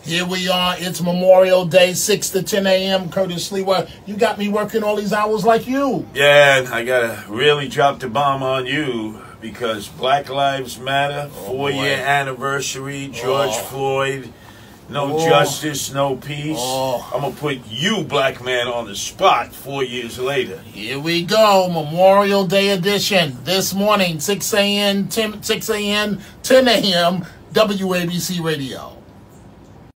Here we are. It's Memorial Day, 6 to 10 a.m. Curtis Lewa, you got me working all these hours like you. Yeah, I gotta really drop the bomb on you because Black Lives Matter, 4-year anniversary, George Floyd, no justice, no peace. I'm gonna put you, black man, on the spot 4 years later. Here we go, Memorial Day edition. This morning, 6 a.m., 10 a.m., WABC Radio.